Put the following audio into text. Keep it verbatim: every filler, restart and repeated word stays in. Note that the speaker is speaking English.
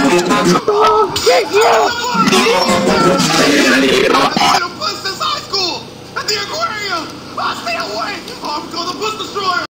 Oh, get you! I'm gonna push this high school! At the aquarium! I'll stay away! I'm gonna push destroyer!